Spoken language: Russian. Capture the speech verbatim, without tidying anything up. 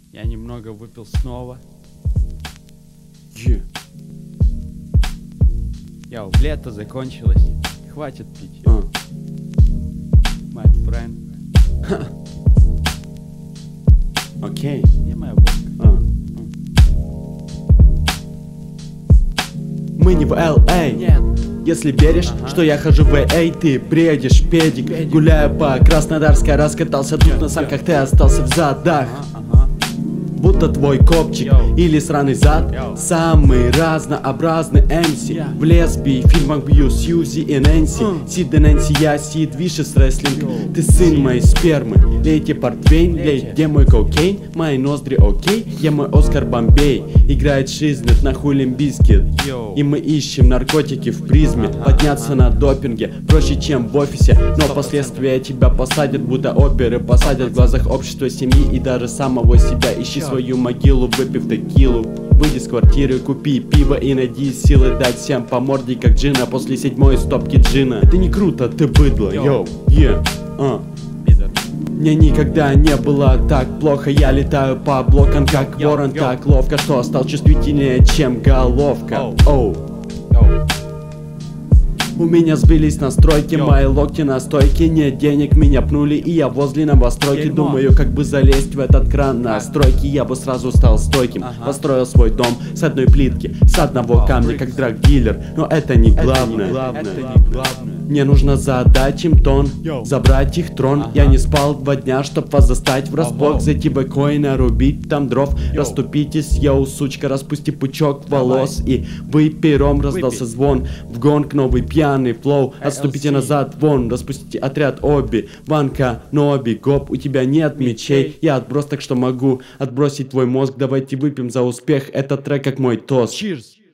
Я немного выпил снова. Yeah. Йоу, лето закончилось. Хватит пить. Uh. My friend. Окей. Okay. Где моя водка? Uh. Мы не в Эл Эй. Нет. Если веришь, Ага. что я хожу в Эй, ты бредишь, педик, Педик. Гуляю по Краснодарской, раскатался тут Йо, на санках, йо. ты остался в задах. Ага, ага. Будто твой копчик Йоу. или сраный зад. Йоу. Самый разнообразный эм си. Yeah. В лесби, фильмах бью Сьюзи и Нэнси. Uh. Сид и Нэнси, я Сид, вишес рестлинг. Йоу. Ты сын моей спермы. Лейте портвейн, лей, Лейте. где мой кокейн? Мои ноздри окей, я мой Оскар Бомбей. Играет Шизнет на хулим бискет. Йоу. И мы ищем наркотики в призме. Ага, Подняться ага. на допинге проще, чем в офисе. Но последствия тебя посадят, будто оперы посадят в глазах общества, семьи и даже самого себя. Ищи свою могилу, выпив текилу. Выйди с квартиры, купи пиво и найди силы дать всем по морде, как джина после седьмой стопки джина. Это не круто, ты быдло, йоу, е, а. Пидор. Мне никогда не было так плохо. Я летаю по блокам, как Йоу, ворон, йоу. так ловко, что стал чувствительнее, чем головка. Оу. Оу. Йоу. У меня сбились настройки, Йоу. мои локти на стойке. Нет денег, меня пнули, и я возле новостройки. Дерьмо. Думаю, как бы залезть в этот кран настройки. Я бы сразу стал стойким. Ага. Построил свой дом с одной плитки, с одного Вау, камня, брикс. как драг-дилер. Но это не главное. Это не главное. Мне нужно задать им тон, Йоу. забрать их трон. Ага. Я не спал два дня, чтоб вас застать врасплох. Ого. Зайти в экой, нарубить там дров. Йоу. Расступитесь, йоу, сучка, распусти пучок Давай. волос. И вы пером раздался Выпей. звон. В гонг новый пьяный флоу. Отступите эл си. назад, вон, распустите отряд Оби. Ванка, Ноби, Гоп, у тебя нет мечей. Мечей. Я отброс, так что могу отбросить твой мозг. Давайте выпьем за успех. Этот трек как мой тост. Cheers.